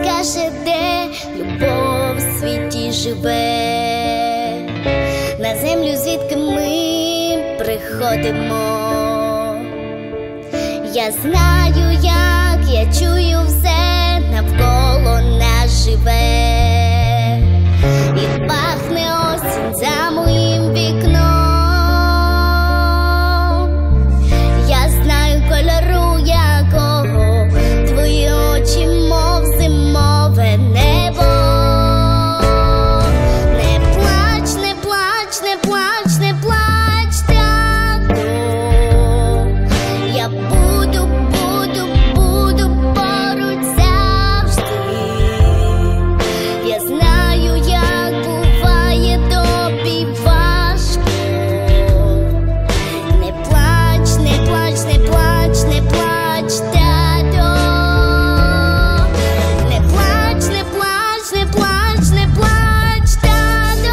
скаже, де любов у світі живе, на землю, звідки ми приходимо. Я знаю, як, я чую все, навколо нас живе, і пахне осінь за моїм вікном. Я знаю кольору якого твої очі, мов зимове небо. Не плач, не плач, не плач, не плач, тату. Я буду поруч завжди. Я знаю, як буває тобі важко. Не плач, не плач, не плач, не плач, тато. Не плач, не плач, не плач, не плач, тато.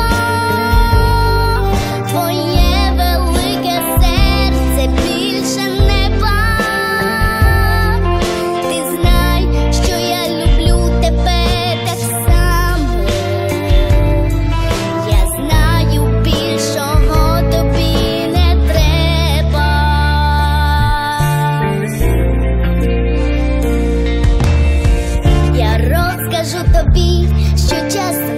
Твоє велике серце більше не бак. Ти знай, що я люблю тебе так само. Я знаю, більшого тобі не треба. Я розкажу тобі, що часом